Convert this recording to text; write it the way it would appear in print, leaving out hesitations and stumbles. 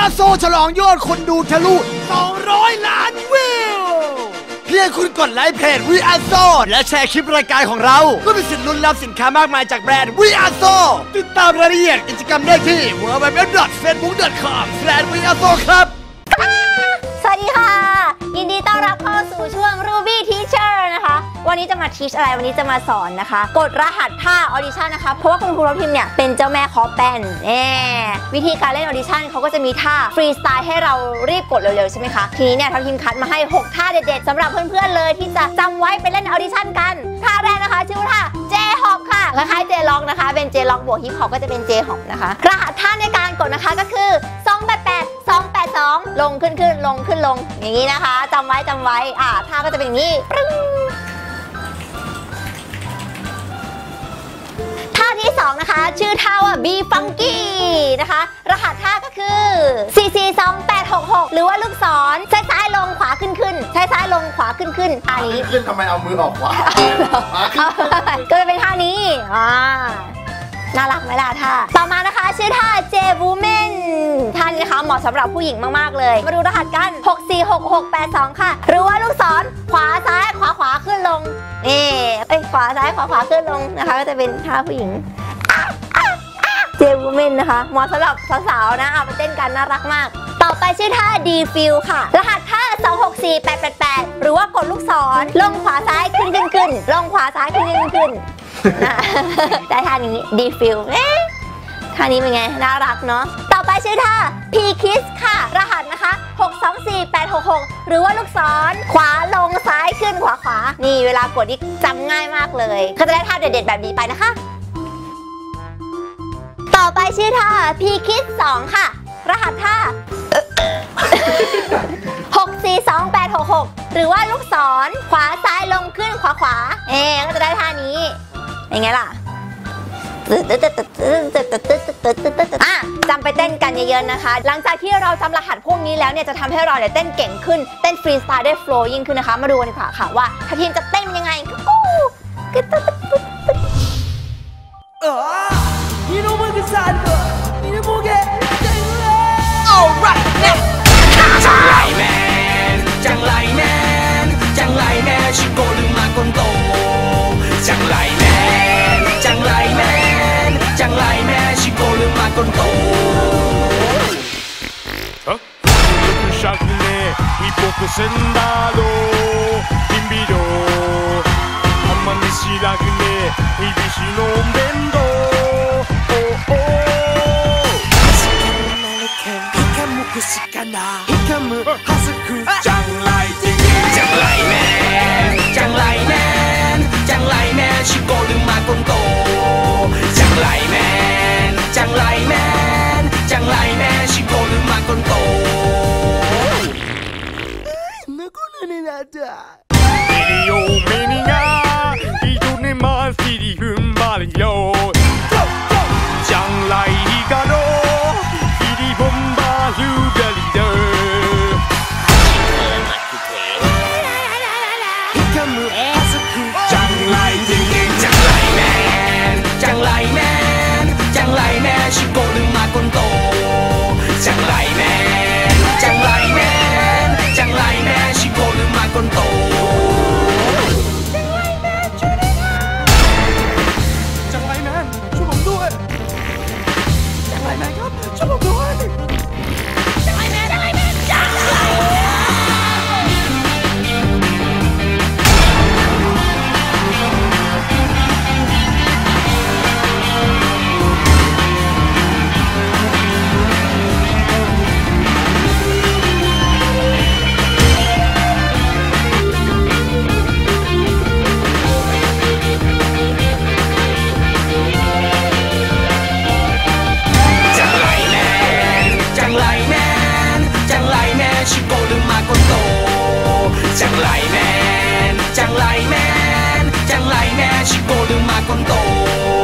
อาโซฉลองยอดคนดูทะลุ200 ล้านวิวเพียงคุณกดไลค์เพจวีอาโซและแชร์คลิปรายการของเราก็มีสิทธิ์ลุ้นรับสินค้ามากมายจากแบรนด์วีอาโซติดตามรายละเอียดกิจกรรมได้ที่ www.facebook.com/viaso ครับสวัสดีค่ะยินดีต้อนรับเข้าสู่ช่วง Ruby Teacher นะคะวันนี้จะมา teach อะไรวันนี้จะมาสอนนะคะกดรหัสท่า audition นะคะเพราะว่าคุณครูรับพิมพ์เนี่ยเป็นเจ้าแม่คอแป้นวิธีการเล่น audition เขาก็จะมีท่า freestyle ให้เรารีบกดเร็วๆใช่ไหมคะทีนี้เนี่ยทัพทีมคัดมาให้6ท่าเด็ดๆสำหรับเพื่อนๆเลยที่จะจำไว้ไปเล่น audition กันท่าแรกนะคะชื่อว่าท่า J-Hop ค่ะคล้ายๆ J-Rock นะคะเป็น J-Rock บวก Hip Hop ก็จะเป็น J-Hop นะคะรหัสท่าในการกดนะคะก็คือ288 282ลงขึ้นลงขึ้นลงอย่างนี้นะคะจำไว้ท่าก็จะเป็นอย่างนี้ท่าที่2นะคะชื่อท่าว่า Be Funky นะคะรหัสท่าก็คือ442866หรือว่าลูกศรซ้ายลงขวาขึ้นซ้ายลงขวาขึ้นท่านี้ขึ้นทำไมเอามือออกขวาก็จะเป็นท่านี้น่ารักไหมล่ะท่าต่อมานะคะชื่อท่า J Woman ท่านี้นะคะเหมาะสำหรับผู้หญิงมากๆเลยมาดูรหัสกัน646682ค่ะหรือว่าลูกศรขวาซ้ายขวาขึ้นลงขวาซ้ายขวาขึ้นลงนะคะก็จะเป็นท่าผู้หญิงJ Woman นะคะเหมาะสำหรับสาวๆนะเอาไปเต้นกันน่ารักมากต่อไปชื่อท่า D Feel ค่ะรหัสท่า264888หรือว่ากดลูกศรลงขวาซ้ายขึ้นลงขวาซ้ายขึ้นแต่ท่านี้ D Feel ท่านี้เป็นไงน่ารักเนาะต่อไปชื่อท่า P Kiss ค่ะรหัสนะคะ624866หรือว่าลูกศรขวาลงซ้ายขึ้นขวานี่เวลากดนี่จำง่ายมากเลยก็จะได้ท่าเด็ดๆแบบนี้ไปนะคะต่อไปชื่อท่า P Kiss 2ค่ะรหัสท่า642866หรือว่าลูกศรขวาซ้ายลงขึ้นขวาก็จะได้ท่านี้ยังไงล่ะจำไปเต้นกันเยอะๆนะคะหลังจากที่เราจำรหัสพวกนี้แล้วเนี่ยจะทำให้เราเนี่ยเต้นเก่งขึ้นเต้นฟรีสไตล์ได้โฟล์ยิ่งขึ้นนะคะมาดูกันดีกว่าค่ะว่าทัพทีมจะเต้นยังไงจังไรแมนชิโกลืมมาคนโต